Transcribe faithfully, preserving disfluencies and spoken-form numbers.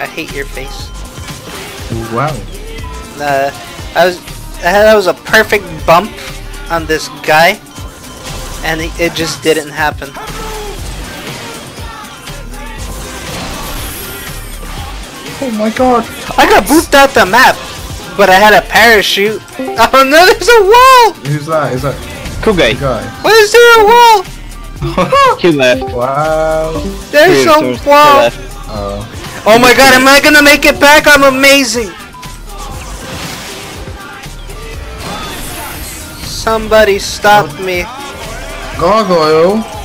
I hate your face. Wow. Uh, I was, I had, that was a perfect bump on this guy, and it, it just didn't happen. Oh my god. I got booped out the map, but I had a parachute. Oh no, there's a wall! Who's that? Is that Cool guy. the guy? Why is there a wall? He left. Wow. There's Two a towards the wall! left. Oh. Oh my god, am I gonna make it back? I'm amazing! Somebody stop me. Gargoyle.